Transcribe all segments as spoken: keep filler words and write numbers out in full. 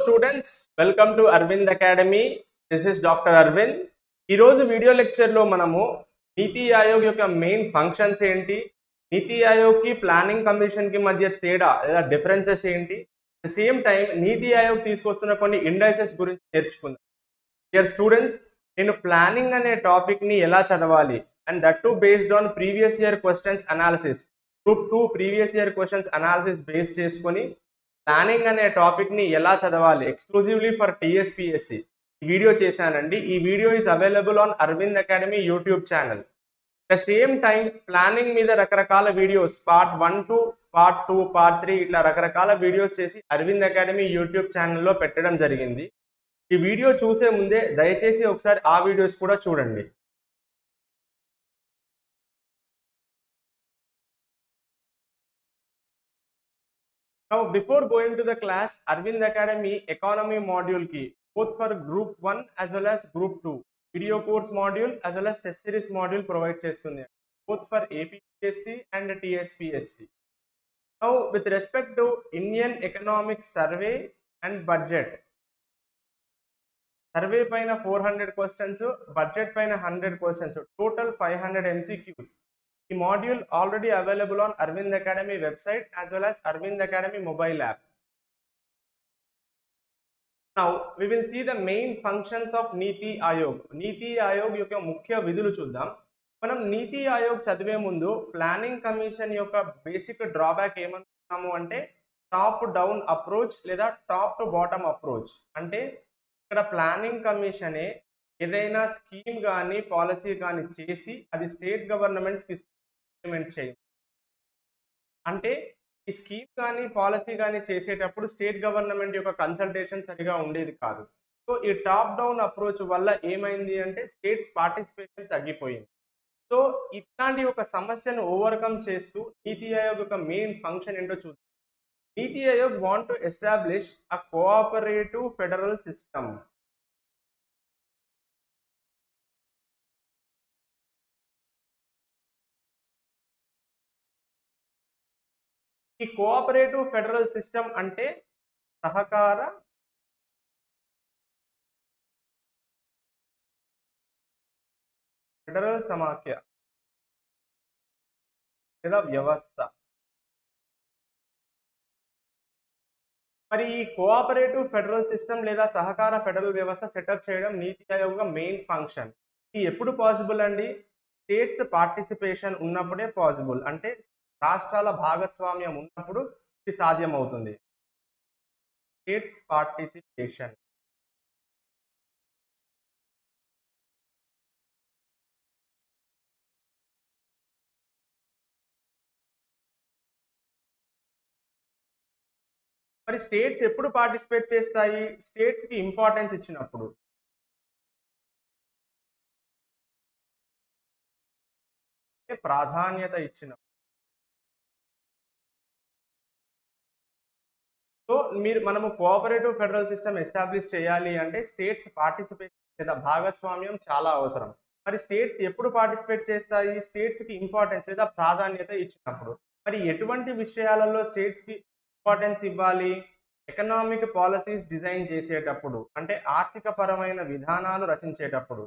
Students, welcome to Aravind Academy. This is doctor Aravind. ఈరోజు video లెక్చర్లో మనము నీతి ఆయోగ్ యొక్క మెయిన్ ఫంక్షన్స్ ఏంటి, నీతి ఆయోగ్కి ప్లానింగ్ కమిషన్కి మధ్య తేడా లేదా డిఫరెన్సెస్ ఏంటి, ద సేమ్ టైం నీతి ఆయోగ్ తీసుకొస్తున్న కొన్ని ఇండైసెస్ గురించి నేర్చుకుందాం. డియర్ స్టూడెంట్స్, నేను ప్లానింగ్ అనే టాపిక్ని ఎలా చదవాలి and that to based on previous year questions analysis, group two previous year questions analysis base చేసుకొని ప్లానింగ్ అనే టాపిక్ని ఎలా చదవాలి ఎక్స్క్లూజివ్లీ ఫర్ టీఎస్పీఎస్సి ఈ వీడియో చేశానండి. ఈ video is available on Aravind Academy YouTube channel. The same time planning మీద రకరకాల videos part one to part two part three ఇట్లా రకరకాల వీడియోస్ చేసి అరవింద్ అకాడమీ యూట్యూబ్ ఛానల్లో పెట్టడం జరిగింది. ఈ వీడియో చూసే ముందే దయచేసి ఒకసారి ఆ వీడియోస్ కూడా చూడండి. Now, before going to the class, Arvind Academy Economy module ki both for Group one as well as Group two video course module as well as test series module provide చేస్తుంది, both for A P P S C and T S P S C. Now, with respect to Indian Economic Survey and Budget, survey పైన four hundred questions, budget పైన one hundred questions, total five hundred M C Qs. The module already available on Arvind Academy website as well as Arvind Academy mobile app. Now we will see the main functions of Niti Ayog. Niti Ayog యొక్క ముఖ్య విధులు చూద్దాం. మనం నీతి ఆయోగ్ చదివే ముందు planning commission యొక్క basic drawback ఏమనుకున్నాము అంటే టాప్ డౌన్ అప్రోచ్ లేదా టాప్ టు బాటమ్ అప్రోచ్. అంటే ఇక్కడ ప్లానింగ్ కమిషనే ఏదైనా స్కీమ్ కానీ పాలసీ కానీ చేసి అది స్టేట్ గవర్నమెంట్స్కి ఇంప్లిమెంట్ చేయాలి. అంటే ఈ స్కీమ్ కానీ పాలసీ కానీ చేసేటప్పుడు స్టేట్ గవర్నమెంట్ యొక్క కన్సల్టేషన్ సరిగా ఉండేది కాదు. సో ఈ టాప్ డౌన్ అప్రోచ్ వల్ల ఏమైంది అంటే స్టేట్స్ పార్టిసిపేషన్ తగ్గిపోయింది. సో ఇట్లాంటి ఒక సమస్యను ఓవర్కమ్ చేస్తూ నీతి ఆయోగ్ యొక్క మెయిన్ ఫంక్షన్ ఏంటో చూద్దాం. NITI Aayog want to establish a cooperative federal system. ఈ కోఆపరేటివ్ ఫెడరల్ సిస్టమ్ అంటే సహకార ఫెడరల్ సమాఖ్య లేదా వ్యవస్థ. మరి ఈ కోఆపరేటివ్ ఫెడరల్ సిస్టమ్ లేదా సహకార ఫెడరల్ వ్యవస్థ సెటప్ చేయడం నీతి ఆయోగ్ మెయిన్ ఫంక్షన్. ఇది ఎప్పుడు పాసిబుల్ అండి? స్టేట్స్ పార్టిసిపేషన్ ఉన్నప్పుడే పాసిబుల్. అంటే రాష్ట్రాల భాగస్వామ్యం ఉన్నప్పుడు ఇది సాధ్యమవుతుంది. States participation. మరి స్టేట్స్ ఎప్పుడు పార్టిసిపేట్ చేస్తాయి? స్టేట్స్కి ఇంపార్టెన్స్ ఇచ్చినప్పుడు. ప్రాధాన్యత ఇచ్చినప్పుడు. సో మీరు మనము కోఆపరేటివ్ ఫెడరల్ సిస్టమ్ ఎస్టాబ్లిష్ చేయాలి అంటే స్టేట్స్ పార్టిసిపేషన్ లేదా భాగస్వామ్యం చాలా అవసరం. మరి స్టేట్స్ ఎప్పుడు పార్టిసిపేట్ చేస్తాయి? స్టేట్స్కి ఇంపార్టెన్స్ లేదా ప్రాధాన్యత ఇచ్చినప్పుడు. మరి ఎటువంటి విషయాలలో స్టేట్స్కి ఇంపార్టెన్స్ ఇవ్వాలి? ఎకనామిక్ పాలసీస్ డిజైన్ చేసేటప్పుడు, అంటే ఆర్థిక పరమైన విధానాలు రచించేటప్పుడు.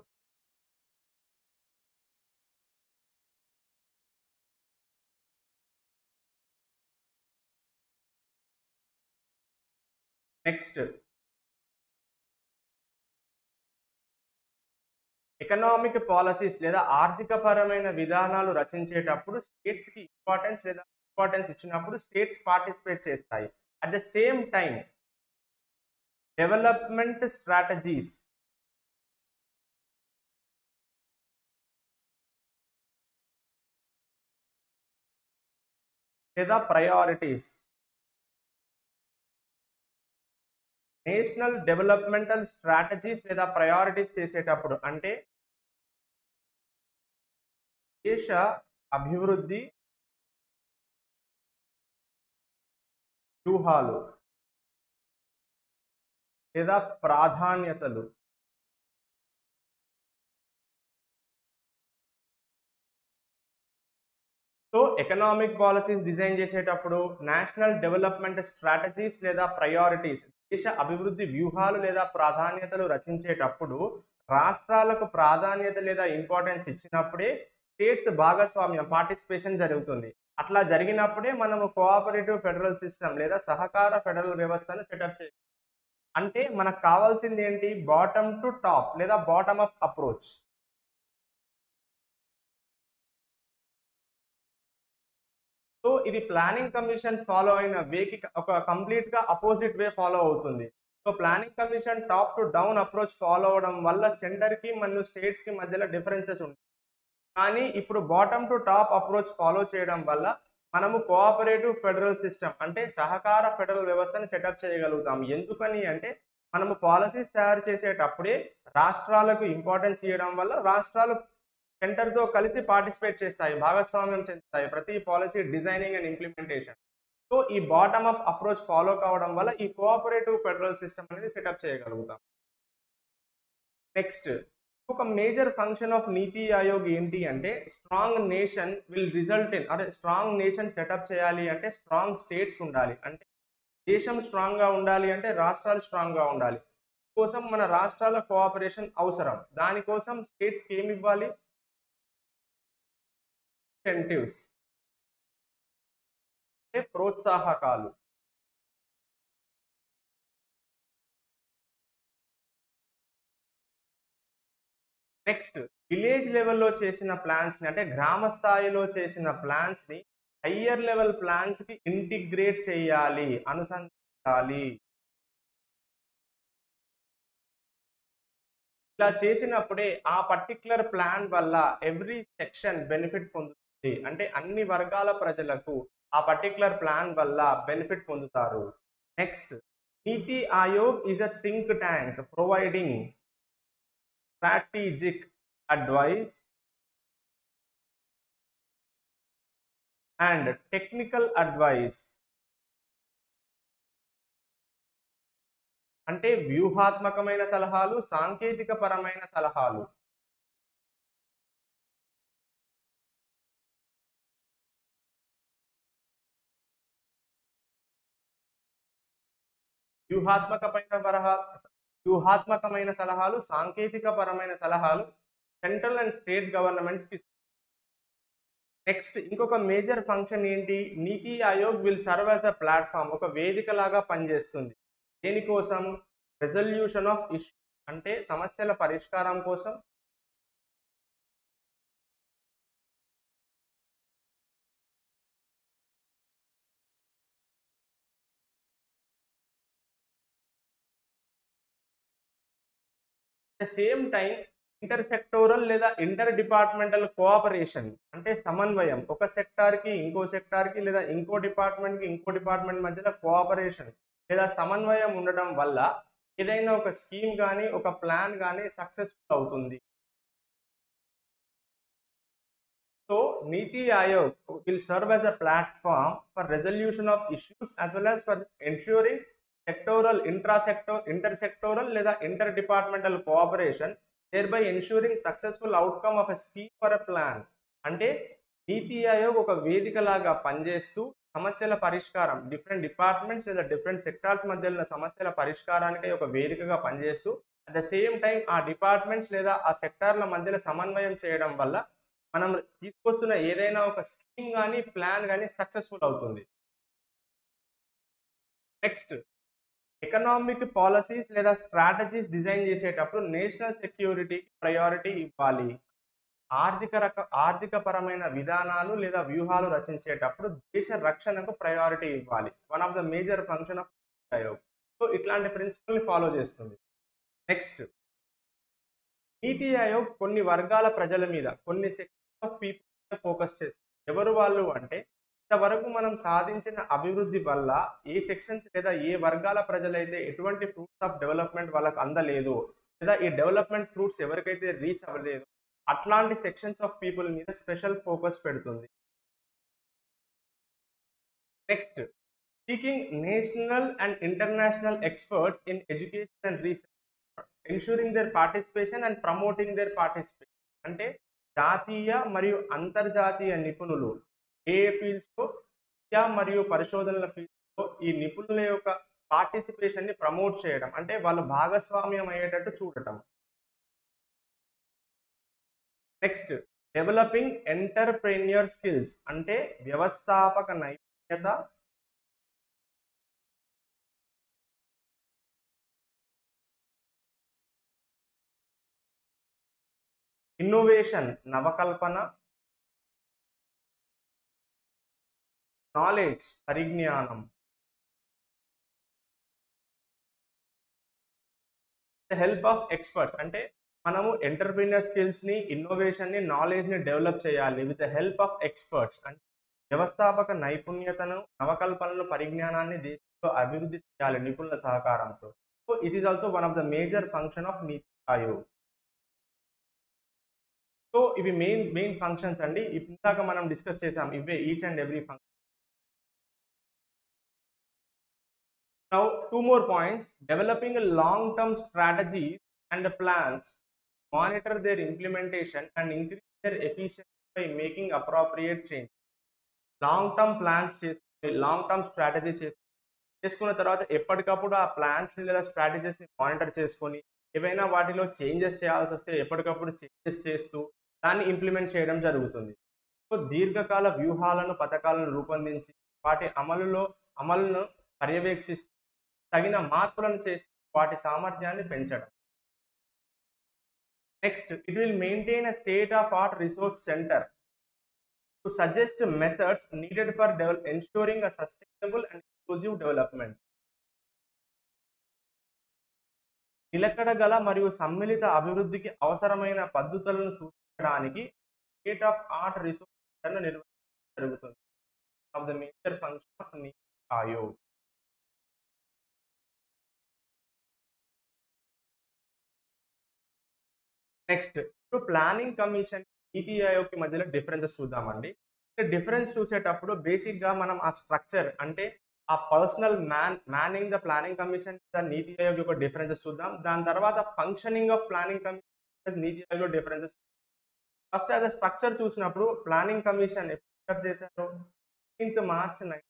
నెక్స్ట్, ఎకనామిక్ పాలసీస్ లేదా ఆర్థిక పరమైన విధానాలు రచించేటప్పుడు స్టేట్స్కి ఇంపార్టెన్స్ లేదా ఇంపార్టెన్స్ ఇచ్చినప్పుడు స్టేట్స్ పార్టిసిపేట్ చేస్తాయి. At the same time development strategies లేదా ప్రయారిటీస్, నేషనల్ డెవలప్మెంటల్ స్ట్రాటజీస్ లేదా ప్రయారిటీస్ చేసేటప్పుడు, అంటే దేశ అభివృద్ధి వ్యూహాలు లేదా ప్రాధాన్యతలు. సో ఎకనామిక్ పాలసీస్ డిజైన్ చేసేటప్పుడు నేషనల్ డెవలప్మెంట్ స్ట్రాటజీస్ లేదా ప్రయారిటీస్ దేశ అభివృద్ధి వ్యూహాలు లేదా ప్రాధాన్యతలు రచించేటప్పుడు రాష్ట్రాలకు ప్రాధాన్యత లేదా ఇంపార్టెన్స్ ఇచ్చినప్పుడే స్టేట్స్ భాగస్వామ్యం పార్టిసిపేషన్ జరుగుతుంది. అట్లా జరిగినప్పుడే మనము కోఆపరేటివ్ ఫెడరల్ సిస్టమ్ లేదా సహకార ఫెడరల్ వ్యవస్థను సెటప్ చేయాలి. అంటే మనకు కావాల్సింది ఏంటి? బాటమ్ టు టాప్ లేదా బాటమ్ అప్ అప్రోచ్. సో ఇది ప్లానింగ్ కమిషన్ ఫాలో అయిన వేకి ఒక కంప్లీట్ గా అపోజిట్ వే ఫాలో అవుతుంది. So planning commission top to down approach follow అవడం వల్ల సెంటర్ కి మరియు స్టేట్స్ కి మధ్యలో డిఫరెన్సెస్ ఉంటాయి. కానీ ఇప్పుడు bottom to top approach follow చేయడం వల్ల మనము కోఆపరేటివ్ ఫెడరల్ సిస్టమ్ అంటే సహకార ఫెడరల్ వ్యవస్థను సెటప్ చేయగలుగుతాం. ఎందుకని అంటే మనము పాలసీస్ తయారు చేసేటప్పుడే రాష్ట్రాలకు ఇంపార్టెన్స్ ఇవ్వడం వల్ల రాష్ట్రాలు సెంటర్తో కలిసి పార్టిసిపేట్ చేస్తాయి, భాగస్వామ్యం చెందుతాయి ప్రతి policy designing and implementation. So ఈ బాటమ్ అప్ అప్రోచ్ ఫాలో కావడం వల్ల ఈ కోఆపరేటివ్ ఫెడరల్ సిస్టమ్ అనేది సెటప్ చేయగలుగుతాం. నెక్స్ట్ ఒక major function of NITI Aayog ఏంటి అంటే strong nation will result in అంటే స్ట్రాంగ్ నేషన్ సెటప్ చేయాలి అంటే స్ట్రాంగ్ స్టేట్స్ ఉండాలి. అంటే దేశం స్ట్రాంగ్ గా ఉండాలి అంటే రాష్ట్రాలు స్ట్రాంగ్ గా ఉండాలి. కోసం మన రాష్ట్రాల కోఆపరేషన్ అవసరం. దానికోసం స్టేట్స్ కి ఏమి ఇవ్వాలి? ఇన్సెంటివ్స్ అంటే ప్రోత్సాహకాలు. నెక్స్ట్ విలేజ్ లెవెల్లో చేసిన ప్లాన్స్ ని అంటే గ్రామ స్థాయిలో చేసిన ప్లాన్స్ ని హయ్యర్ లెవెల్ ప్లాన్స్ కి ఇంటిగ్రేట్ చేయాలి, అనుసంధానించాలి. ఇలా చేసినప్పుడే ఆ పర్టిక్యులర్ ప్లాన్ వల్ల ఎవ్రీ సెక్షన్ బెనిఫిట్ పొందుతుంది. అంటే అన్ని వర్గాల ప్రజలకు ఆ పర్టిక్యులర్ ప్లాన్ వల్ల బెనిఫిట్ పొందుతారు. Next NITI Aayog is a think tank providing strategic advice and technical advice. అంటే వ్యూహాత్మకమైన సలహాలు, సాంకేతిక పరమైన సలహాలు. వ్యూహాత్మకమైన సలహా వ్యూహాత్మకమైన సలహాలు, సాంకేతిక పరమైన సలహాలు సెంట్రల్ అండ్ స్టేట్ గవర్నమెంట్స్ కి. నెక్స్ట్ ఇంకొక మేజర్ ఫంక్షన్ ఏంటి? NITI Aayog will serve as a platform, ఒక వేదిక లాగా పనిచేస్తుంది. దేనికోసం? రెజల్యూషన్ ఆఫ్ ఇష్యూ అంటే సమస్యల పరిష్కారం కోసం. ద సేమ్ టైం ఇంటర్సెక్టోరల్ లేదా ఇంటర్ డిపార్ట్మెంటల్ కోఆపరేషన్ అంటే సమన్వయం. ఒక సెక్టార్ కి ఇంకో సెక్టార్ కి లేదా ఇంకో డిపార్ట్మెంట్ కి ఇంకో డిపార్ట్మెంట్ మధ్యలో కోఆపరేషన్ లేదా సమన్వయం ఉండడం వల్ల ఏదైనా ఒక స్కీమ్ కానీ ఒక ప్లాన్ కానీ సక్సెస్ఫుల్ అవుతుంది. So NITI Aayog will serve as a platform for resolution of issues as well as for ensuring sectoral intrasector intersectoral లేదా inter departmental cooperation, thereby ensuring successful outcome of a scheme or a plan. అంటే నీతి ఆయోగ్ ఒక వేదిక లాగా పనిచేస్తూ సమస్యల పరిష్కారం different departments లేదా different sectors మధ్య ఉన్న సమస్యల పరిష్కారానికి ఒక వేదికగా పనిచేస్తూ అట్ ద సేమ్ టైం ఆ డిపార్ట్మెంట్స్ లేదా ఆ సెక్టార్ల మధ్యలో సమన్వయం చేయడం వల్ల మనం తీసుకొస్తున్న ఏదైనా ఒక స్కీమ్ కానీ ప్లాన్ కానీ సక్సెస్ఫుల్ అవుతుంది. నెక్స్ట్ ఎకనామిక్ పాలసీస్ లేదా స్ట్రాటజీస్ డిజైన్ చేసేటప్పుడు నేషనల్ సెక్యూరిటీకి ప్రయారిటీ ఇవ్వాలి. ఆర్థిక రక ఆర్థిక పరమైన విధానాలు లేదా వ్యూహాలు రచించేటప్పుడు దేశ రక్షణకు ప్రయారిటీ ఇవ్వాలి. One of the major function of Aayog. So ఇట్లాంటి ప్రిన్సిపల్ని ఫాలో చేస్తుంది. నెక్స్ట్ నీతి ఆయోగ్ కొన్ని వర్గాల ప్రజల మీద కొన్ని సెక్షన్స్ ఆఫ్ పీపుల్ ఫోకస్ చేస్తుంది. ఎవరు వాళ్ళు అంటే ఇంతవరకు మనం సాధించిన అభివృద్ధి వల్ల ఏ సెక్షన్స్ లేదా ఏ వర్గాల ప్రజలైతే ఎటువంటి ఫ్రూట్స్ ఆఫ్ డెవలప్మెంట్ వాళ్ళకు అందలేదు లేదా ఈ డెవలప్మెంట్ ఫ్రూట్స్ ఎవరికైతే రీచ్ అవ్వలేదు అట్లాంటి సెక్షన్స్ ఆఫ్ పీపుల్ మీద స్పెషల్ ఫోకస్ పెడుతుంది. Next seeking national and international experts in education and research, ensuring their participation and promoting their participation. అంటే జాతీయ మరియు అంతర్జాతీయ నిపుణులు ఏ ఫీల్డ్స్లో విద్య మరియు పరిశోధనల ఫీల్డ్స్లో ఈ నిపుణుల యొక్క పార్టిసిపేషన్ని ప్రమోట్ చేయడం, అంటే వాళ్ళు భాగస్వామ్యం అయ్యేటట్టు చూడటం. నెక్స్ట్ డెవలపింగ్ ఎంటర్‌ప్రెన్యూర్ స్కిల్స్, అంటే వ్యవస్థాపక నైపుణ్యత. ఇన్నోవేషన్ నవకల్పన. నాలెడ్జ్ పరిజ్ఞానం. ద హెల్ప్ ఆఫ్ ఎక్స్‌పర్ట్స్, అంటే మనము ఎంటర్‌ప్రెన్యూర్ స్కిల్స్‌ని, ఇన్నోవేషన్‌ని, నాలెడ్జ్‌ని డెవలప్ చేయాలి with the help of experts. అంటే వ్యవస్థాపక నైపుణ్యతను, నవకల్పనలు, పరిజ్ఞానాన్ని దేశంలో అభివృద్ధి చేయాలి నిపుణుల సహకారంతో. So it is also one of the major function of NITI Aayog. So ఇవి మెయిన్ మెయిన్ ఫంక్షన్స్ అండి. ఇందాక మనం డిస్కస్ చేసాం ఇవే each and every function. Now, two more points. Developing a long-term strategies and plans, monitor their implementation and increase their efficiency by making appropriate change. Long-term plans చేసుకుని, long-term strategy చేసు చేసుకున్న తర్వాత ఎప్పటికప్పుడు ఆ ప్లాన్స్‌ని లేదా స్ట్రాటజీస్‌ని మానిటర్ చేసుకొని, ఏవైనా వాటిలో చేంజెస్ చేయాల్సి వస్తే ఎప్పటికప్పుడు చేంజెస్ చేస్తూ దాన్ని ఇంప్లిమెంట్ చేయడం జరుగుతుంది. సో దీర్ఘకాల వ్యూహాలను, పథకాలను రూపొందించి వాటి అమలులో అమలును పర్యవేక్షిస్తూ తగిన మార్పులను చేసి వాటి సామర్థ్యాన్ని పెంచడం. Next it will maintain a state of art resource center to suggest methods needed for develop, ensuring a sustainable and inclusive development. నిలకడ గల మరియు సమ్మిళిత అభివృద్ధికి అవసరమైన పద్ధతులను సూచించడానికి స్టేట్ ఆఫ్ ఆర్ట్ రిసోర్స్ సెంటర్ను నిర్వహించడం జరుగుతుంది. Of the major function of NITI Aayog. Next ఇప్పుడు ప్లానింగ్ కమిషన్, నీతి ఆయోగ్కి మధ్యలో డిఫరెన్సెస్ చూద్దామండి. డిఫరెన్స్ చూసేటప్పుడు బేసిక్గా మనం ఆ స్ట్రక్చర్, అంటే ఆ personnel man manning the planning commission, NITI Aayog యొక్క డిఫరెన్సెస్ చూద్దాం. దాని తర్వాత functioning of planning commission, NITI Aayog differences. First as a structure చూసినప్పుడు ప్లానింగ్ కమిషన్ ఎప్పుడు చేశారు? Fifteenth March nine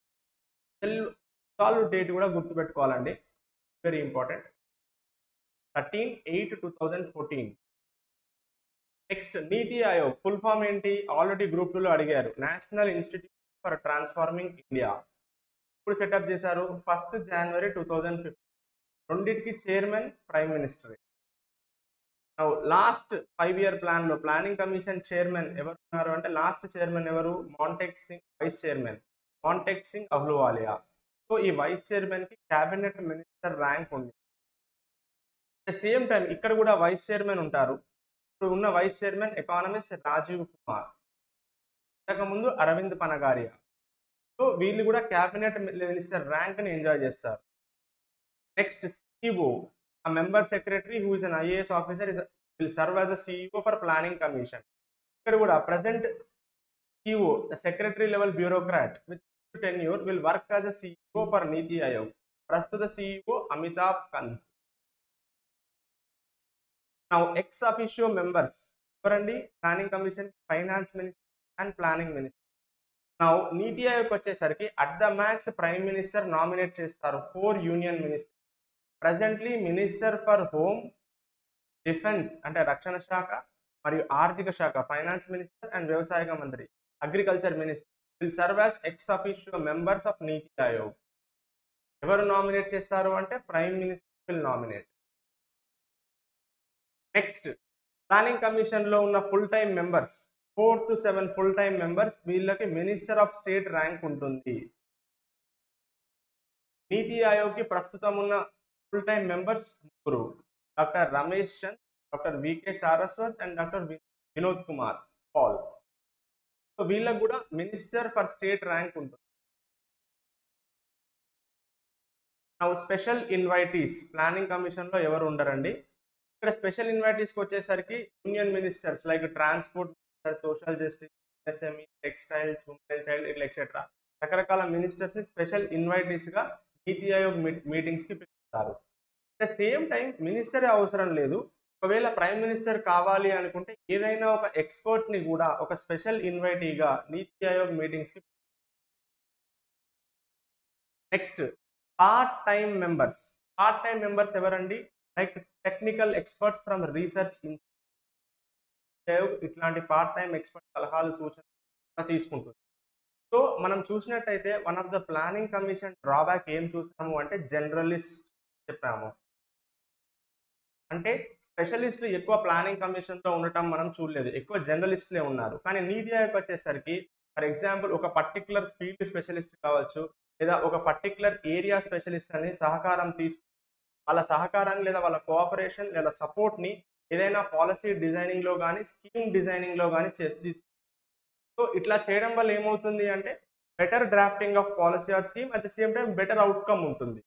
solve date కూడా గుర్తుపెట్టుకోవాలండి, very important. Thirteen eight two thousand fourteen. Next NITI Aayog full form ఏంటి? ఆల్రెడీ గ్రూప్ టూలో అడిగారు. National institute for transforming India. ఇప్పుడు setup చేశారు first January two thousand fifteen. రెండింటికి chairman prime minister. Last five year plan లో planning commission chairman ఎవరు ఉన్నారు అంటే, లాస్ట్ చైర్మన్ ఎవరు? Montek Singh. Vice chairman Montek Singh Ahluwalia. So ఈ వైస్ చైర్మన్ కి క్యాబినెట్ మినిస్టర్ ర్యాంక్ ఉంది. అట్ ద సేమ్ టైం ఇక్కడ కూడా వైస్ చైర్మన్ ఉంటారు. ఇప్పుడు ఉన్న vice chairman economist Rajiv Kumar, ఇంతకుముందు అరవింద్ పనగారియా. సో వీళ్ళు కూడా క్యాబినెట్ మినిస్టర్ ర్యాంక్ ని ఎంజాయ్ చేస్తారు. Next CEO, a member secretary who is an I A S officer is will serve as a C E O for planning commission. ఇక్కడ కూడా present C E O, the secretary level bureaucrat with tenure will work as a C E O for Niti Aayog. ప్రస్తుత C E O Amitabh Kant. Now ex officio members ఎవరండి? Planning commission, finance minister and planning minister. Now NITI Aayog వచ్చేసరికి at the max prime minister nominate చేస్తారు four union minister. Presently minister for home, defence అంటే రక్షణ శాఖ, మరియు ఆర్థిక శాఖ ఫైనాన్స్ మినిస్టర్, అండ్ వ్యవసాయ మంత్రి agriculture minister will serve as ex officio members of NITI Aayog. ఎవరు నామినేట్ చేస్తారు అంటే prime minister will nominate. Next planning commission లో ఉన్న full time members, four to seven full time members, వీళ్ళకి మినిస్టర్ ఆఫ్ స్టేట్ ర్యాంక్ ఉంటుంది. నీతి ఆయోగ్ కి ప్రస్తుతం ఉన్న ఫుల్ టైమ్ మెంబర్స్ ముగ్గురు, doctor Ramesh Chand, doctor V K Saraswat and doctor Vinod Kumar Paul. So వీళ్ళకు కూడా మినిస్టర్ ఫర్ స్టేట్ ర్యాంక్ ఉంటుంది. స్పెషల్ ఇన్వైటీస్ ప్లానింగ్ కమిషన్ లో ఎవరు ఉండరండి. ఇక్కడ స్పెషల్ ఇన్వైటీస్కి వచ్చేసరికి union ministers like transport minister, social justice, SME, textiles, women and child, ఇట్లా ఎక్సెట్రా రకరకాల మినిస్టర్స్ ని స్పెషల్ ఇన్వైటీస్ గా నీతి ఆయోగ్ మీటింగ్స్ కి పిలుస్తారు. అట్ ద సేమ్ టైం మినిస్టరే అవసరం లేదు. ఒకవేళ ప్రైమ్ మినిస్టర్ కావాలి అనుకుంటే ఏదైనా ఒక ఎక్స్పర్ట్ ని కూడా ఒక స్పెషల్ ఇన్వైటీగా నీతి ఆయోగ్ మీటింగ్స్ కి. Next part time members. Part time members ఎవరండి? Like technical experts from research in ఇట్లాంటి పార్ట్ టైం ఎక్స్పర్ట్ సలహాలు సూచనలు తీసుకుంటుంది. సో మనం చూసినట్టయితే one of the planning commission drawback ఏం చూసాము అంటే జనరలిస్ట్ చెప్పాము. అంటే స్పెషలిస్టులు ఎక్కువ ప్లానింగ్ కమిషన్లో ఉండటం మనం చూడలేదు, ఎక్కువ జర్నలిస్టులే ఉన్నారు. కానీ నీతి ఆయోగ్ వచ్చేసరికి ఫర్ ఎగ్జాంపుల్ ఒక పర్టికులర్ ఫీల్డ్ స్పెషలిస్ట్ కావచ్చు, లేదా ఒక పర్టికులర్ ఏరియా స్పెషలిస్ట్ అని సహకారం తీసుకు వాళ్ళ సహకారాన్ని లేదా వాళ్ళ కోఆపరేషన్ లేదా సపోర్ట్ని ఏదైనా పాలసీ డిజైనింగ్లో కానీ స్కీమ్ డిజైనింగ్లో కానీ చేసి, సో ఇట్లా చేయడం వల్ల ఏమవుతుంది అంటే better drafting of policy or scheme, at the same time better outcome ఉంటుంది.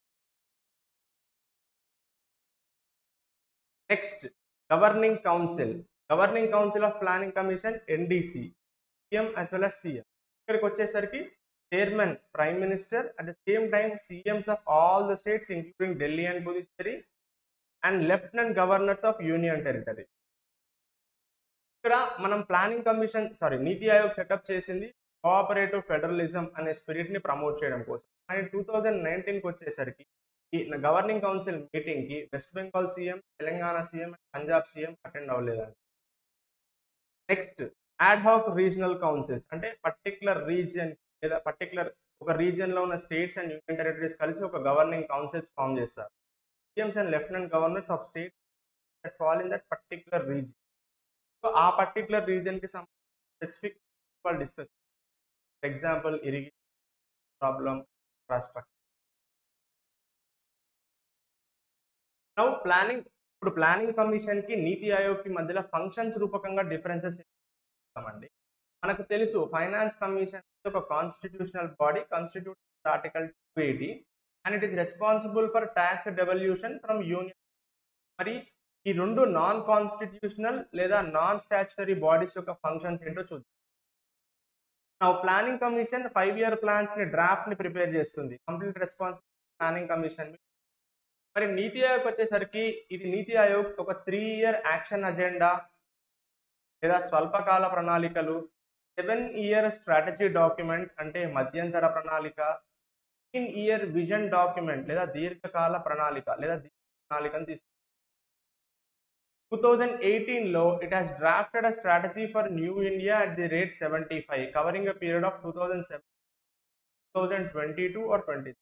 Next governing council. Governing council of planning commission NDC, CM as well as CM. ఇక్కడికి వచ్చేసరికి chairman prime minister, at the same time CMs of all the states including Delhi and Puducherry, and lieutenant governors of union territory. ఇక్కడ మనం planning commission sorry NITI Aayog setup చేసింది cooperative federalism అనే spirit ని promote చేయడం కోసం. కానీ టూ థౌజండ్ నైన్టీన్కి వచ్చేసరికి ఈ గవర్నింగ్ కౌన్సిల్ మీటింగ్ కి west Bengal CM, Telangana CM, Punjab CM attend అవ్వలేదండి. Next ad hoc regional councils, అంటే పర్టికులర్ రీజియన్ లేదా పర్టికులర్ ఒక రీజియన్ లో ఉన్న స్టేట్స్ అండ్ యూనియన్ టెరిటరీస్ కలిసి ఒక గవర్నింగ్ కౌన్సిల్స్ ఫామ్ చేస్తారు. CMs and lieutenant governors of state that fall in that particular region. So ఆ పర్టికులర్ రీజియన్ కి స్పెసిఫిక్ వాళ్ళు discuss, for example irrigation problem, infrastructure. Now planning ఇప్పుడు planning commission కి నీతి ఆయోగ్ కి మధ్యలో ఫంక్షన్స్ రూపకంగా డిఫరెన్సెస్ అండి. మనకు తెలుసు ఫైనాన్స్ కమిషన్ ఒక constitutional body constitute article two eighty and it is responsible for tax devolution from union. మరి ఈ రెండు నాన్ కాన్స్టిట్యూషనల్ లేదా నాన్ స్టాచ్యుటరీ బాడీస్ యొక్క ఫంక్షన్స్ ఏంటో చూద్దాం. నా planning commission five year plans ని డ్రాఫ్ట్ ని ప్రిపేర్ చేస్తుంది, కంప్లీట్ రెస్పాన్సిబుల్ ప్లానింగ్ కమిషన్. మరి నీతి ఆయోగ్ వచ్చేసరికి ఇది నీతి ఆయోగ్ ఒక త్రీ ఇయర్ యాక్షన్ అజెండా లేదా స్వల్పకాల ప్రణాళికలు, సెవెన్ ఇయర్ స్ట్రాటజీ డాక్యుమెంట్ అంటే మధ్యంతర ప్రణాళిక, ఫిఫ్టీన్ ఇయర్ విజన్ డాక్యుమెంట్ లేదా దీర్ఘకాల ప్రణాళిక లేదా దీర్ఘ ప్రణాళికను తీసుకుంది. టూ థౌజండ్ ఎయిటీన్ లో it has drafted a strategy for new India at the rate seventy five covering a period of two thousand seven two thousand twenty two or twenty.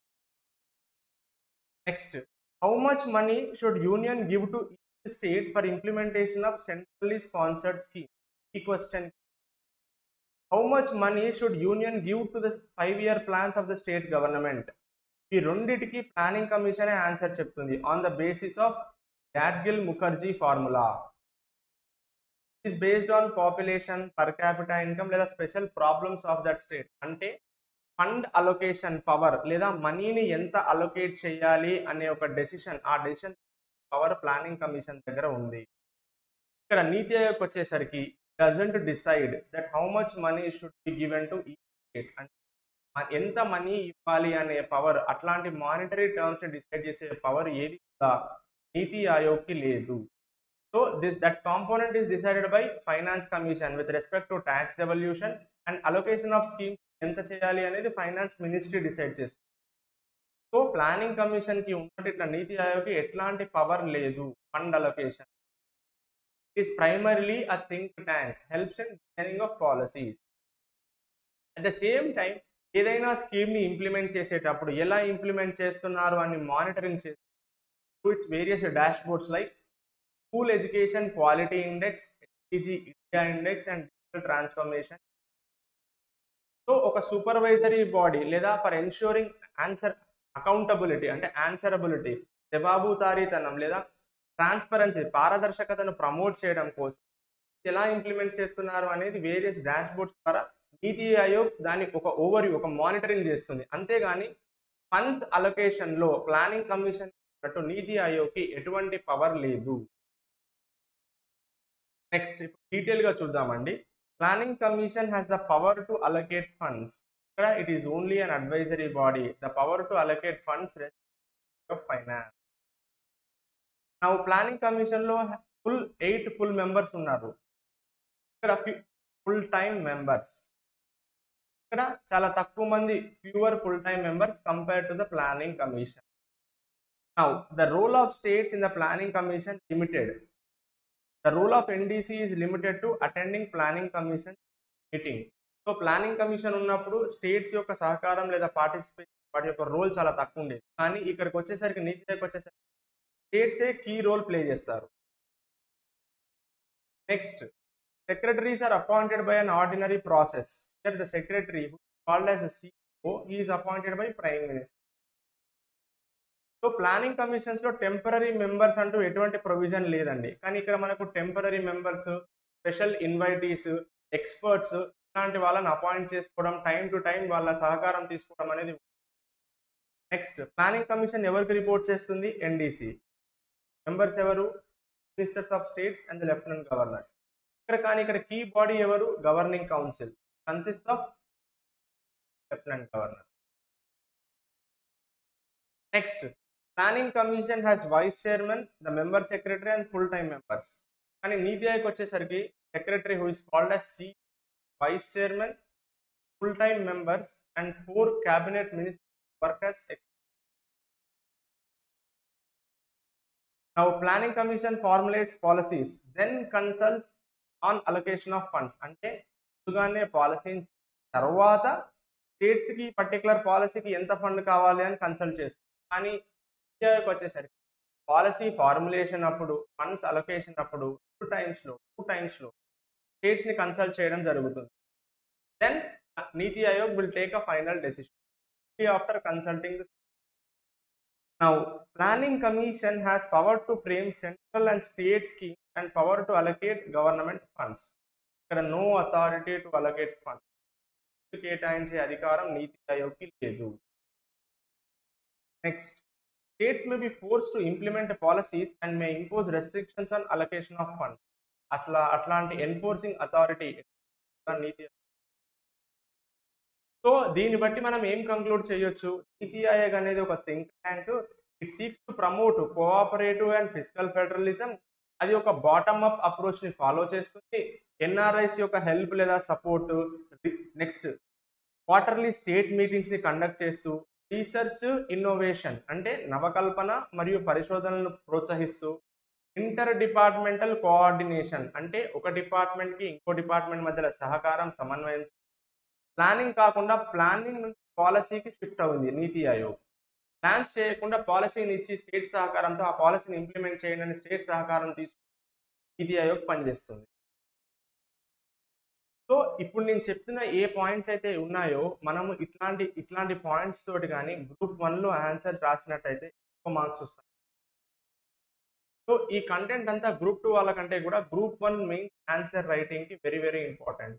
Next, how much money should union give to each state for implementation of centrally sponsored scheme? Key question. How much money should union give to the five-year plans of the state government? ఈ రెండిటికి planning commission answer చెప్తుంది on the basis of Gadgil Mukherjee formula. Is based on population, per capital income లేదా special problems of that state. అంటే fund allocation power లేదా మనీని ఎంత allocate చేయాలి అనే ఒక డెసిషన్, ఆ డెసిషన్ పవర్ ప్లానింగ్ కమిషన్ దగ్గర ఉంది. ఇక్కడ నీతి ఆయోగ్ వచ్చేసరికి doesn't decide that how much money should be given to each state, అంటే ఎంత మనీ ఇవ్వాలి అనే పవర్, అట్లాంటి మానిటరీ టర్మ్స్ ని డిసైడ్ చేసే పవర్ ఏది కూడా నీతి ఆయోగ్కి లేదు. So this that component is decided by finance commission with respect to tax devolution and allocation of schemes ఎంత చేయాలి అనేది ఫైనాన్స్ మినిస్ట్రీ డిసైడ్ చేస్తుంది. సో ప్లానింగ్ కమిషన్ కి ఉన్నట్టు ఇట్లా నీతి ఆయోగ్కి ఎట్లాంటి పవర్ లేదు. Fund allocation is primarily a think tank, helps in designing of policies. At the same time ఏదైనా స్కీమ్ ని ఇంప్లిమెంట్ చేసేటప్పుడు ఎలా ఇంప్లిమెంట్ చేస్తున్నారు అని మానిటరింగ్ చేస్తూ its various dashboards like school education quality index, SDG India index and digital transformation. So ఒక supervisory body లేదా for ensuring answer accountability అంటే ఆన్సరబిలిటీ, జవాబుదారీతనం లేదా ట్రాన్స్పరెన్సీ పారదర్శకతను ప్రమోట్ చేయడం కోసం ఎలా ఇంప్లిమెంట్ చేస్తున్నారు అనేది వేరియస్ డాష్ బోర్డ్స్ ద్వారా నీతి ఆయోగ్ దాన్ని ఒక ఓవర్ ఒక మానిటరింగ్ చేస్తుంది. అంతేగాని ఫండ్స్ అలొకేషన్లో ప్లానింగ్ కమిషన్ అటు నీతి ఆయోగ్కి ఎటువంటి పవర్ లేదు. నెక్స్ట్ డీటెయిల్గా చూద్దామండి. Planning Commission has the power to allocate funds. It is only an advisory body. The power to allocate funds rests of finance. Now, Planning Commission lo full eight full members unnaru. Ikkada full time members. ఇక్కడ చాలా తక్కువ మంది, fewer full time members compare to the planning commission. Now the role of states in the planning commission limited. The role of NDC is limited to attending planning commission meeting. So planning commission ఉన్నప్పుడు states యొక్క సహకారం లేదా participation వాటి యొక్క role చాలా తక్కువ ఉండేది. కానీ ఇక్కడికి వచ్చేసరికి, నీతి ఆయోగ్ వచ్చేసరికి స్టేట్సే కీ రోల్ ప్లే చేస్తారు. Next, secretaries are appointed by an ordinary process. Here the secretary, who is called as a C E O, he is appointed by Prime Minister. So planning commissions లో temporary members అంటూ ఎటువంటి provision లేదండి. కానీ ఇక్కడ మనకు temporary members, special invitees, experts ఇలాంటి వాళ్ళని appoint చేసుకోవడం, టైం టు టైం వాళ్ళ సహకారం తీసుకోవడం అనేది. నెక్స్ట్, ప్లానింగ్ కమిషన్ ఎవరికి రిపోర్ట్ చేస్తుంది? ఎన్డీసీ. మెంబర్స్ ఎవరు? Ministers of states and the lieutenant governors. ఇక్కడ కానీ ఇక్కడ కీ బాడీ ఎవరు? Governing council, consist of lieutenant governor. Next, planning commission has vice chairman, the member secretary and full time members. కానీ నీతి ఆయోగ్ వచ్చేసరికి secretary, who is called as C, vice chairman, full time members and four cabinet ministers work as. Now planning commission formulates policies, then consults on allocation of funds. అంటే ముందుగానే policy తర్వాత states కి particular పాలసీకి ఎంత fund కావాలి అని consult చేస్తుంది. కానీ ఇండియాకి వచ్చేసరికి పాలసీ ఫార్ములేషన్ అప్పుడు, ఫండ్స్ అలొకేషన్ అప్పుడు టూ టైమ్స్ లో టూ టైమ్స్ లో స్టేట్స్ ని కన్సల్ట్ చేయడం జరుగుతుంది. Then NITI Aayog will take a final decision after consulting. Now, planning commission has power to frame central and state schemes and power to allocate government funds. There is no authority to allocate funds. కేటాయించే అధికారం నీతి ఆయోగ్కి లేదు. Next, states may be forced to implement policies and may impose restrictions on allocation of funds. అట్లా అట్లాంటి enforcing authority నీతి. So దీన్ని బట్టి మనం ఏం కంక్లూడ్ చేయొచ్చు? నీతి ఆయోగ్ అనేది ఒక think tank. It seeks to promote cooperative and physical federalism. అది ఒక బాటమ్ అప్ అప్రోచ్ ని ఫాలో చేస్తుంది. ఎన్ఆర్ఐస్ యొక్క హెల్ప్ లేదా support. Next, quarterly state meetings ని కండక్ట్ చేస్తూ రీసెర్చ్ ఇన్నోవేషన్ అంటే నవకల్పన మరియు పరిశోధనలను ప్రోత్సహిస్తూ, ఇంటర్ డిపార్ట్మెంటల్ కోఆర్డినేషన్ అంటే ఒక డిపార్ట్మెంట్ కి ఇంకో డిపార్ట్మెంట్ మధ్యలో సహకారం, సమన్వయం. ప్లానింగ్ కాకుండా ప్లానింగ్ నుంచి పాలసీకి షిఫ్ట్ అయింది నీతి ఆయోగ్. ప్లాన్స్ చేయకుండా పాలసీని ఇచ్చి స్టేట్ సహకారంతో ఆ పాలసీని ఇంప్లిమెంట్ చేయడానికి స్టేట్ సహకారం తీసుకుని నీతి ఆయోగ్ పనిచేస్తుంది. సో ఇప్పుడు నేను చెప్తున్న ఏ పాయింట్స్ అయితే ఉన్నాయో మనము ఇట్లాంటి ఇట్లాంటి పాయింట్స్ తోటి కానీ గ్రూప్ వన్ లో ఆన్సర్ రాసినట్టయితే ఎక్కువ మార్క్స్ వస్తాయి. సో ఈ కంటెంట్ అంతా గ్రూప్ టూ వాళ్ళకంటే కూడా group one main answer writing కి వెరీ వెరీ ఇంపార్టెంట్.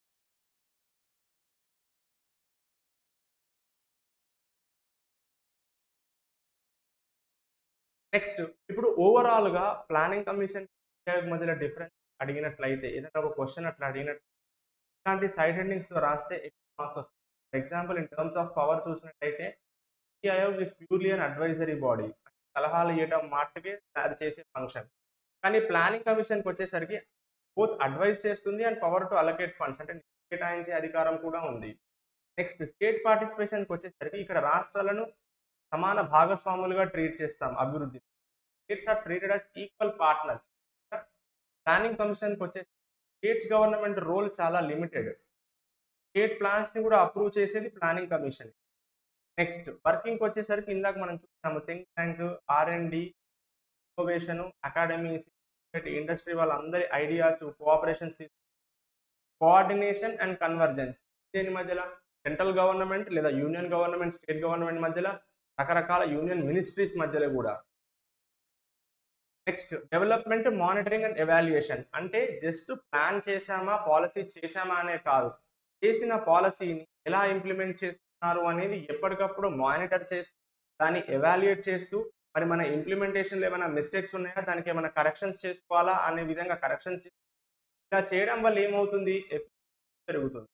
నెక్స్ట్, ఇప్పుడు ఓవరాల్ గా ప్లానింగ్ కమిషన్ మధ్యలో డిఫరెన్స్ అడిగినట్లయితే, ఏదైనా ఒక క్వశ్చన్ అట్లా అడిగినట్టు ఇలాంటి సైడ్ హెడ్డింగ్స్ తో రాస్తే ఎక్కువ మార్క్స్ వస్తాయి. For example, in terms of power చూసినట్లయితే NITI Aayog is purely an advisory body, సలహాలు ఇవ్వడం మాటకే అది చేసే ఫంక్షన్. కానీ ప్లానింగ్ కమిషన్కి వచ్చేసరికి బోత్ అడ్వైజ్ చేస్తుంది and power to allocate funds అంటే కేటాయించే అధికారం కూడా ఉంది. నెక్స్ట్, స్టేట్ పార్టిసిపేషన్కి వచ్చేసరికి ఇక్కడ రాష్ట్రాలను సమాన భాగస్వాములుగా ట్రీట్ చేస్తాం అభివృద్ధి. States are treated as equal partners. Planning కమిషన్కి వచ్చేసి స్టేట్ గవర్నమెంట్ రోల్ చాలా లిమిటెడ్. స్టేట్ ప్లాన్స్ ని కూడా అప్రూవ్ చేసేది ప్లానింగ్ కమిషన్. నెక్స్ట్, వర్కింగ్ వచ్చేసరికి ఇందాక మనం చూసాము think tank, R and D, innovation, academies, industry వాళ్ళందరి ఐడియాస్, కోఆపరేషన్స్ తీసుకు కోఆర్డినేషన్ అండ్ కన్వర్జెన్స్. దీని మధ్యలో సెంట్రల్ గవర్నమెంట్ లేదా యూనియన్ గవర్నమెంట్, స్టేట్ గవర్నమెంట్ మధ్యలో, రకరకాల యూనియన్ మినిస్ట్రీస్ మధ్యలో కూడా. Next, development, monitoring and evaluation అంటే జస్ట్ ప్లాన్ చేసామా, పాలసీ చేసామా అనే కాదు, చేసిన పాలసీని ఎలా ఇంప్లిమెంట్ చేస్తున్నారు అనేది ఎప్పటికప్పుడు మానిటర్ చేస్తూ దాన్ని ఎవాల్యుయేట్ చేస్తూ, మరి మన ఇంప్లిమెంటేషన్లో ఏమైనా మిస్టేక్స్ ఉన్నాయా, దానికి ఏమైనా కరెక్షన్స్ చేసుకోవాలా అనే విధంగా కరెక్షన్స్ ఇలా చేయడం వల్ల ఏమవుతుంది, ఎఫిషియన్సీ పెరుగుతుంది.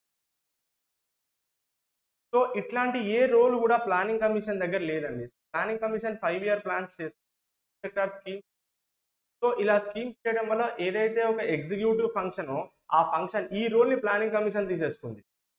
సో ఇట్లాంటి ఏ రోల్ కూడా ప్లానింగ్ కమిషన్ దగ్గర లేదండి. Planning commission five year plans చేస్తుంది స్కీమ్. సో ఇలా స్కీమ్స్ చేయడం వల్ల ఏదైతే ఒక ఎగ్జిక్యూటివ్ ఫంక్షన్ ఆ ఫంక్షన్ ఈ రోల్ ని ప్లానింగ్ కమిషన్ తీసేస్తుంది.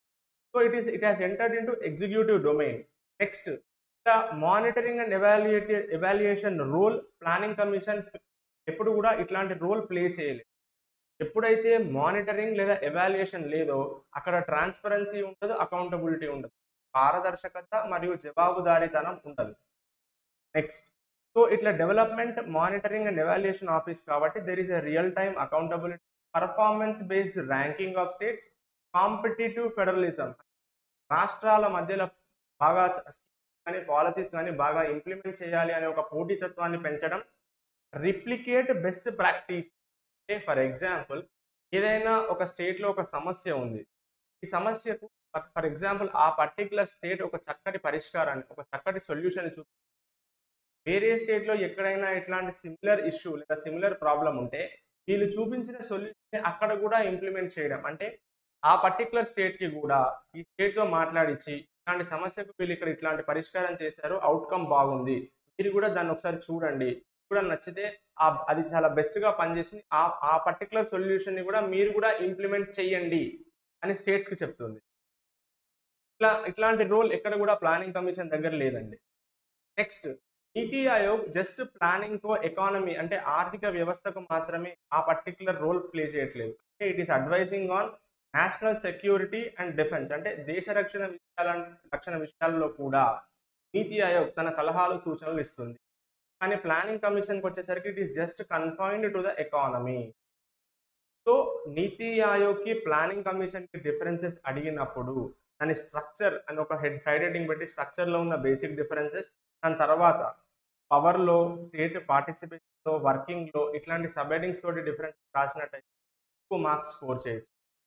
So it is it has entered into executive domain. Next ఇలా monitoring and evaluate evaluation role planning commission ఎప్పుడు కూడా ఇట్లాంటి రోల్ ప్లే చేయలేదు. ఎప్పుడైతే మానిటరింగ్ లేదా ఎవాల్యుయేషన్ లేదో అక్కడ ట్రాన్స్పరెన్సీ ఉండదు, అకౌంటబిలిటీ ఉండదు, పారదర్శకత మరియు జవాబుదారీతనం ఉండదు. నెక్స్ట్ సో ఇట్లా development monitoring and evaluation office కాబట్టి there is a real time accountability, performance based ranking of states, competitive federalism, రాష్ట్రాల మధ్యలో బాగా కానీ పాలసీస్ కానీ బాగా ఇంప్లిమెంట్ చేయాలి అనే ఒక పోటీతత్వాన్ని పెంచడం, రిప్లికేట్ బెస్ట్ ప్రాక్టీస్. అంటే ఫర్ ఎగ్జాంపుల్ ఏదైనా ఒక స్టేట్లో ఒక సమస్య ఉంది, ఈ సమస్యకు ఫర్ ఎగ్జాంపుల్ ఆ పర్టికులర్ స్టేట్ ఒక చక్కటి పరిష్కారాన్ని ఒక చక్కటి సొల్యూషన్ చూ వేరే స్టేట్లో ఎక్కడైనా ఇట్లాంటి సిమిలర్ ఇష్యూ లేదా సిమిలర్ ప్రాబ్లం ఉంటే వీళ్ళు చూపించిన సొల్యూషన్ అక్కడ కూడా ఇంప్లిమెంట్ చేయడం. అంటే ఆ పర్టికులర్ స్టేట్కి కూడా ఈ స్టేట్తో మాట్లాడించి ఇట్లాంటి సమస్యకు వీళ్ళు ఇక్కడ ఇట్లాంటి పరిష్కారం చేశారు, అవుట్కమ్ బాగుంది, మీరు కూడా దాన్ని ఒకసారి చూడండి, కూడా నచ్చితే ఆ అది చాలా బెస్ట్గా పనిచేసింది, ఆ ఆ పర్టికులర్ సొల్యూషన్ని కూడా మీరు కూడా ఇంప్లిమెంట్ చేయండి అని స్టేట్స్కి చెప్తుంది. ఇట్లా ఇట్లాంటి రోల్ ఎక్కడ కూడా ప్లానింగ్ కమిషన్ దగ్గర లేదండి. Next NITI Aayog just ప్లానింగ్తో economy అంటే ఆర్థిక వ్యవస్థకు మాత్రమే ఆ పర్టికులర్ రోల్ ప్లే చేయట్లేదు. అంటే it is advising on national security and defence, అంటే దేశ రక్షణ విషయాల రక్షణ విషయాల్లో కూడా నీతి ఆయోగ్ తన సలహాలు సూచనలు ఇస్తుంది. కానీ ప్లానింగ్ కమిషన్కి వచ్చేసరికి it is just confined to the economy. So NITI ఆయోగ్కి ప్లానింగ్ కమిషన్కి డిఫరెన్సెస్ అడిగినప్పుడు దాని స్ట్రక్చర్ అని ఒక హెడ్ సైడ్ హెడ్డింగ్ పెట్టి స్ట్రక్చర్లో ఉన్న బేసిక్ డిఫరెన్సెస్, దాని తర్వాత పవర్లో, స్టేట్ పార్టిసిపేషన్లో, వర్కింగ్లో ఇట్లాంటి సబ్ హెడ్డింగ్స్ తోటి డిఫరెన్స్ రాసినట్టయితే ఎక్కువ మార్క్స్ స్కోర్ చేయొచ్చు.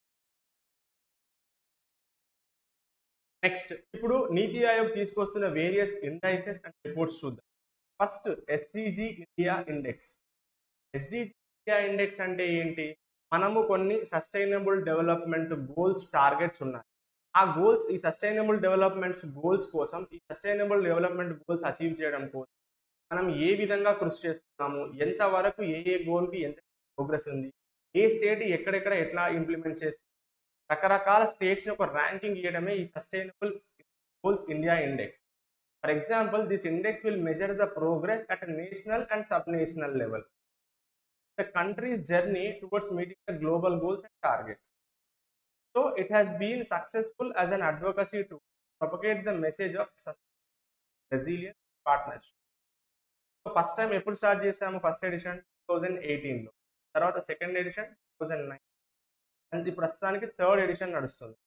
నెక్స్ట్ ఇప్పుడు నీతి ఆయోగ్ తీసుకొస్తున్న వేరియస్ ఇండైసెస్ అండ్ రిపోర్ట్స్ చూద్దాం. First SDG India index. SDG India index అంటే ఏంటి? మనము కొన్ని సస్టైనబుల్ డెవలప్మెంట్ గోల్స్ టార్గెట్స్ ఉన్నాయి. ఆ గోల్స్ ఈ సస్టైనబుల్ డెవలప్మెంట్స్ గోల్స్ కోసం ఈ సస్టైనబుల్ డెవలప్మెంట్ గోల్స్ అచీవ్ చేయడం కోసం మనం ఏ విధంగా కృషి చేస్తున్నాము, ఎంతవరకు ఏ ఏ గోల్కి ఎంత ప్రోగ్రెస్ ఉంది, ఏ స్టేట్ ఎక్కడెక్కడ ఎట్లా ఇంప్లిమెంట్ చేస్తుంది, రకరకాల స్టేట్స్ని ఒక ర్యాంకింగ్ ఇవ్వడమే ఈ sustainable goals India index. For example this index will measure the progress at national and sub national level, the country's journey towards meeting the global goals and targets. So it has been successful as an advocacy to propagate the message of resilient partnership. So first time ఎప్పుడు start చేసాము? First edition two thousand ఎయిటీన్లో, తర్వాత second edition two thousand nine, and ఇప్పుడు ప్రస్తుతానికి third edition నడుస్తుంది.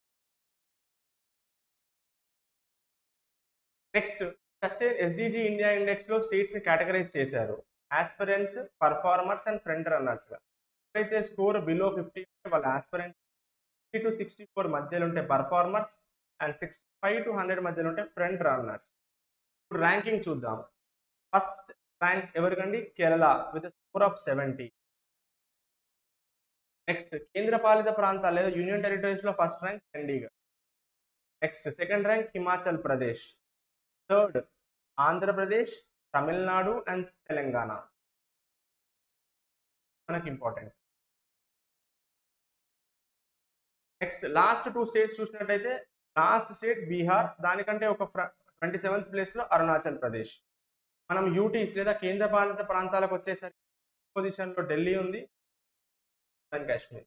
Next sustain SDG India ఇండెక్స్లో స్టేట్స్ని categorize చేశారు. ఆస్పిరెంట్స్, పర్ఫార్మర్స్ అండ్ ఫ్రంట్ రన్నర్స్గా. ఎప్పుడైతే స్కోర్ బిలో ఫిఫ్టీ ఉంటే వాళ్ళు aspirant, fifty to sixty four మధ్యలో ఉంటే performers, and sixty five to hundred మధ్యలో ఉంటే ఫ్రంట్ రన్నర్స్. ఇప్పుడు ర్యాంకింగ్ చూద్దాం. ఫస్ట్ ర్యాంక్ ఎవరికండి? Kerala with score of seventy. Next కేంద్రపాలిత ప్రాంతాలు లేదా యూనియన్ టెరిటరీస్లో first rank Chandigarh. Next second rank Himachal Pradesh. Third Andhra Pradesh, Tamil Nadu and Telangana. మనకి important. Next last two states చూసినట్టయితే లాస్ట్ స్టేట్ బీహార్, దానికంటే ఒక ట్వంటీ సెవెంత్ ప్లేస్లో అరుణాచల్ ప్రదేశ్. మనం యూటీస్ లేదా కేంద్రపాలిత ప్రాంతాలకు వచ్చేసరికి పొజిషన్లో ఢిల్లీ ఉంది, Kashmir.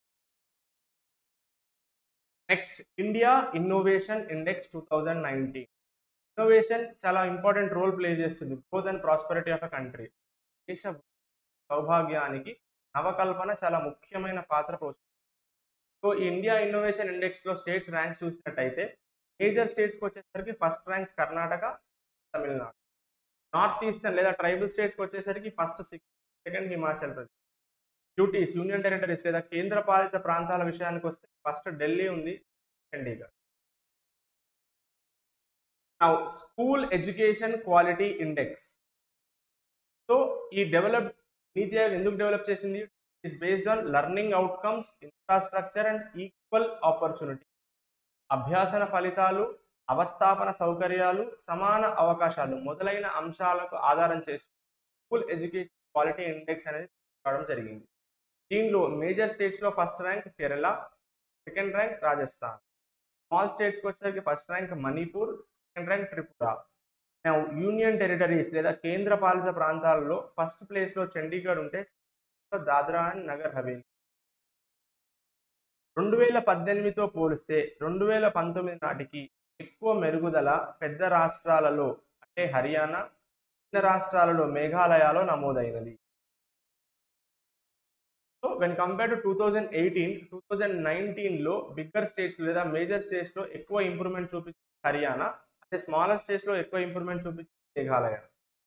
Next India innovation index two thousand nineteen. Innovation చాలా ఇంపార్టెంట్ రోల్ ప్లే చేస్తుంది growth and prosperity of a country. దేశ సౌభాగ్యానికి నవకల్పన చాలా ముఖ్యమైన పాత్ర పోషిస్తుంది. సో ఇండియా ఇన్నోవేషన్ ఇండెక్స్లో స్టేట్స్ ర్యాంక్స్ చూసినట్టయితే మేజర్ స్టేట్స్కి వచ్చేసరికి first rank Karnataka, Tamil Nadu. North eastern లేదా ట్రైబల్ స్టేట్స్కి వచ్చేసరికి first six, second Himachal Pradesh. UTs union territories లేదా కేంద్రపాలిత ప్రాంతాల విషయానికి వస్తే ఫస్ట్ ఢిల్లీ ఉంది, Chandigarh. Now, school education quality index. So ఈ డెవలప్ నీతి ఆయోగ్ ఎందుకు డెవలప్ చేసింది? Is based on learning outcomes, infrastructure and equal opportunity. అభ్యాసన ఫలితాలు, అవస్థాపన సౌకర్యాలు, సమాన అవకాశాలు మొదలైన అంశాలకు ఆధారం చేసి స్కూల్ ఎడ్యుకేషన్ క్వాలిటీ ఇండెక్స్ అనేది రావడం జరిగింది. దీనిలో మేజర్ స్టేట్స్లో first rank Kerala, second rank Rajasthan. Small స్టేట్స్కి వచ్చేసరికి first rank Manipur, second rank Tripura. Union territories లేదా కేంద్ర పాలిత ప్రాంతాలలో ఫస్ట్ ప్లేస్లో చండీగఢ్ ఉంటే దాద్రా అండ్ నగర్ హవేలీ. రెండు వేల పద్దెనిమిదితో పోలిస్తే రెండు వేల పంతొమ్మిది నాటికి ఎక్కువ మెరుగుదల పెద్ద రాష్ట్రాలలో అంటే హర్యానా, చిన్న రాష్ట్రాలలో మేఘాలయలో నమోదైనది. So when compare to two thousand eighteen two thousand నైన్టీన్లో బిగ్గర్ స్టేట్స్ లేదా మేజర్ స్టేట్స్లో ఎక్కువ ఇంప్రూవ్మెంట్ చూపించింది హర్యానా, అదే స్మాలర్ స్టేట్స్లో ఎక్కువ ఇంప్రూవ్మెంట్ చూపించింది Meghalaya.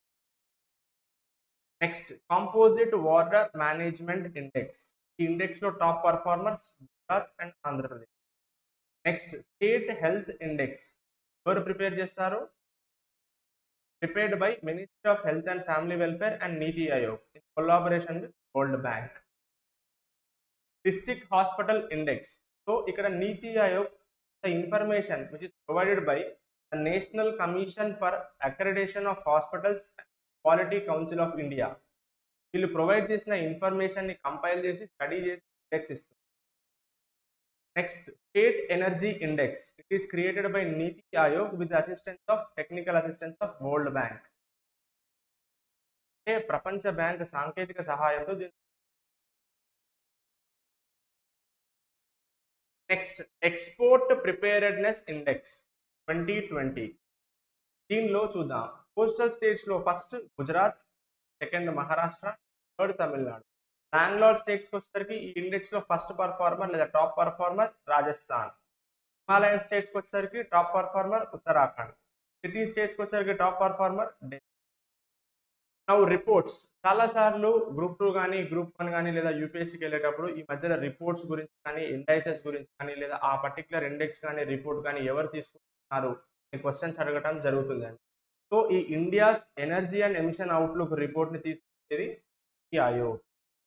Next composite water management index. ఈ ఇండెక్స్లో top performers Gujarat and Andhra Pradesh. Next state health index ఎవరు ప్రిపేర్ చేస్తారు? Prepared by ministry of health and family welfare and Niti Aayog in collaboration with world bank. District hospital index. So ఇక్కడ నీతి Aayog the information which is provided by the national commission for accreditation of hospitals quality council of India. వీళ్ళు provide చేసిన ఇన్ఫర్మేషన్ని compile చేసి study చేసి index ఇస్తుంది. Next state energy index. It is created by Niti Aayog with assistance of technical assistance of world bank. అంటే ప్రపంచ bank సాంకేతిక సహాయంతో దీని. Next export preparedness index twenty twenty. దీనిలో చూద్దాం. కోస్టల్ స్టేట్స్లో first Gujarat, second Maharashtra, third Tamil Nadu. Landlord స్టేట్స్కి వచ్చేసరికి ఈ ఇండెక్స్లో ఫస్ట్ పర్ఫార్మర్ లేదా టాప్ పర్ఫార్మర్ రాజస్థాన్. హిమాలయన్ స్టేట్స్కి వచ్చేసరికి టాప్ పర్ఫార్మర్ ఉత్తరాఖండ్. సిటీ స్టేట్స్కి వచ్చేసరికి top performer Delhi. Now reports. చాలాసార్లు గ్రూప్ టూ కానీ గ్రూప్ వన్ కానీ లేదా యూపీఎస్సీకి వెళ్ళేటప్పుడు ఈ మధ్యలో రిపోర్ట్స్ గురించి కానీ ఇండైసెస్ గురించి కానీ లేదా ఆ పర్టికులర్ ఇండెక్స్ కానీ రిపోర్ట్ కానీ ఎవరు తీసుకుంటున్నారు ఈ క్వశ్చన్స్ అడగటం జరుగుతుందండి. సో ఈ India's energy and emission outlook రిపోర్ట్ని తీసుకునేది Niti Aayog.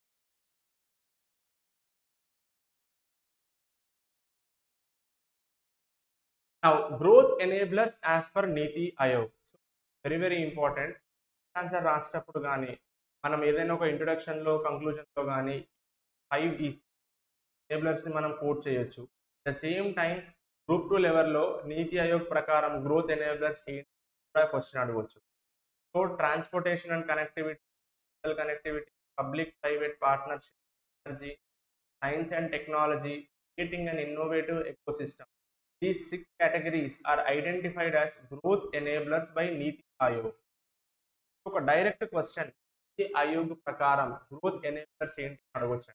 Now growth enablers as per Niti Aayog. So very very important. Answer రాసేటప్పుడు కానీ మనం ఏదైనా ఒక ఇంట్రొడక్షన్లో కంక్లూజన్లో కానీ ఫైవ్ ఈ ఎనేబులర్స్ని మనం కోట్ చేయొచ్చు. At the same time group two లెవెల్లో నీతి ఆయోగ్ ప్రకారం గ్రోత్ ఎనేబులర్స్ ఏంటి కూడా క్వశ్చన్ అడగవచ్చు. So transportation and connectivity, connectivity, public private partnership, energy, science and technology, creating and innovative ecosystem. These six categories are identified as growth enablers by Niti Aayog. ఒక direct question Niti Aayog ప్రకారం growth enablers ఏంటి అడగొచ్చు.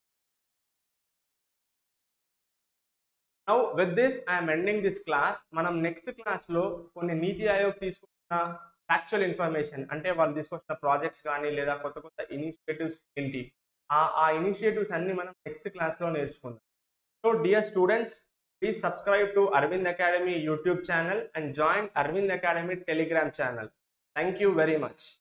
Now with this I'm ending this class. మనం next క్లాస్లో కొన్ని నీతి ఆయోగ్ తీసుకున్న actual information అంటే వాళ్ళు తీసుకొచ్చిన ప్రాజెక్ట్స్ కానీ లేదా కొత్త కొత్త ఇనిషియేటివ్స్ ఏంటి ఆ ఆ ఇనిషియేటివ్స్ అన్ని మనం నెక్స్ట్ క్లాస్లో నేర్చుకుందాం. So dear students, please subscribe to Arvind Academy YouTube channel and join Arvind Academy Telegram channel. Thank you very much.